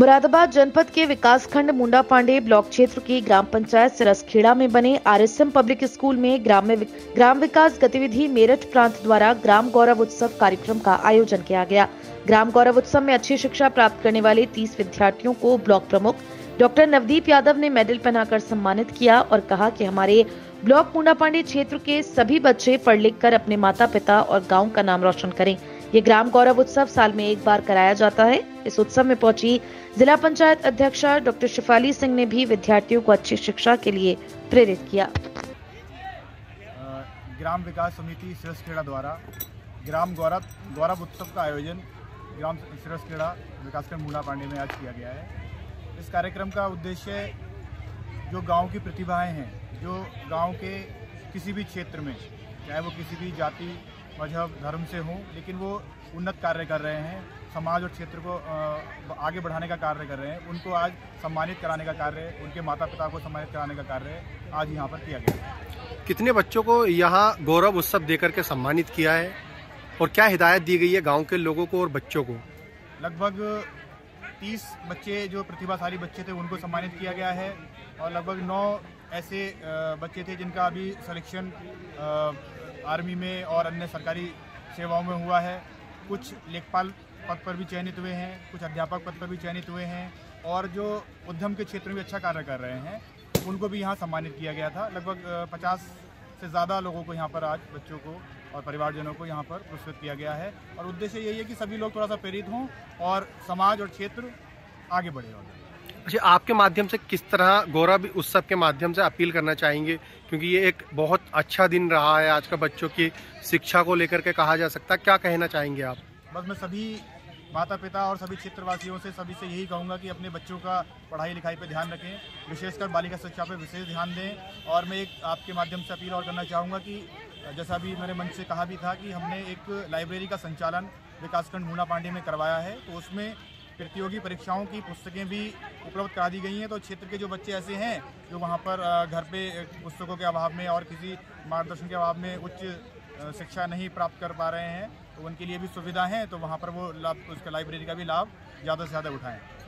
मुरादाबाद जनपद के विकासखंड मुंडा पांडे ब्लॉक क्षेत्र की ग्राम पंचायत सिरसखेड़ा में बने आरएसएम पब्लिक स्कूल में ग्राम विकास गतिविधि मेरठ प्रांत द्वारा ग्राम गौरव उत्सव कार्यक्रम का आयोजन किया गया। ग्राम गौरव उत्सव में अच्छी शिक्षा प्राप्त करने वाले 30 विद्यार्थियों को ब्लॉक प्रमुख डॉक्टर नवदीप यादव ने मेडल पहनाकर सम्मानित किया और कहा कि हमारे ब्लॉक मुंडा पांडे क्षेत्र के सभी बच्चे पढ़ लिख कर अपने माता पिता और गाँव का नाम रोशन करें। ये ग्राम गौरव उत्सव साल में एक बार कराया जाता है। इस उत्सव में पहुंची जिला पंचायत अध्यक्षा डॉक्टर शिफाली सिंह ने भी विद्यार्थियों को अच्छी शिक्षा के लिए प्रेरित किया। ग्राम विकास समिति सिरसखेड़ा द्वारा ग्राम गौरव उत्सव का आयोजन ग्राम सिरसखेड़ा विकासखंड मुंडा पांडे में आज किया गया है। इस कार्यक्रम का उद्देश्य जो गांव की प्रतिभाएं हैं, जो गांव के किसी भी क्षेत्र में, चाहे वो किसी भी जाति मजहब धर्म से हों, लेकिन वो उन्नत कार्य कर रहे हैं, समाज और क्षेत्र को आगे बढ़ाने का कार्य कर रहे हैं, उनको आज सम्मानित कराने का कार्य, उनके माता पिता को सम्मानित कराने का कार्य आज यहाँ पर किया गया। कितने बच्चों को यहाँ गौरव उत्सव देकर के सम्मानित किया है और क्या हिदायत दी गई है गांव के लोगों को और बच्चों को? लगभग 30 बच्चे जो प्रतिभाशाली बच्चे थे उनको सम्मानित किया गया है और लगभग 9 ऐसे बच्चे थे जिनका अभी सिलेक्शन आर्मी में और अन्य सरकारी सेवाओं में हुआ है। कुछ लेखपाल पद पर भी चयनित हुए हैं, कुछ अध्यापक पद पर भी चयनित हुए हैं और जो उद्यम के क्षेत्र में भी अच्छा कार्य कर रहे हैं उनको भी यहाँ सम्मानित किया गया था। लगभग 50 से ज़्यादा लोगों को यहाँ पर आज बच्चों को और परिवारजनों को यहाँ पर पुरस्कृत किया गया है और उद्देश्य यही है कि सभी लोग थोड़ा सा प्रेरित हों और समाज और क्षेत्र आगे बढ़ेगा। अच्छा, आपके माध्यम से किस तरह गौरव उत्सव के माध्यम से अपील करना चाहेंगे, क्योंकि ये एक बहुत अच्छा दिन रहा है आज का बच्चों की शिक्षा को लेकर के कहा जा सकता है, क्या कहना चाहेंगे आप? बस मैं सभी माता पिता और सभी क्षेत्रवासियों से सभी से यही कहूँगा कि अपने बच्चों का पढ़ाई लिखाई पर ध्यान रखें, विशेषकर बालिका शिक्षा पर विशेष ध्यान दें। और मैं एक आपके माध्यम से अपील और करना चाहूँगा कि जैसा अभी मैंने मंच से कहा भी था कि हमने एक लाइब्रेरी का संचालन विकासखंड मुंडा पांडे में करवाया है, तो उसमें प्रतियोगी परीक्षाओं की पुस्तकें भी उपलब्ध करा दी गई हैं। तो क्षेत्र के जो बच्चे ऐसे हैं जो वहाँ पर घर पे पुस्तकों के अभाव में और किसी मार्गदर्शन के अभाव में उच्च शिक्षा नहीं प्राप्त कर पा रहे हैं, तो उनके लिए भी सुविधा है, तो वहाँ पर वो लाइब्रेरी का भी लाभ ज़्यादा से ज़्यादा उठाएं।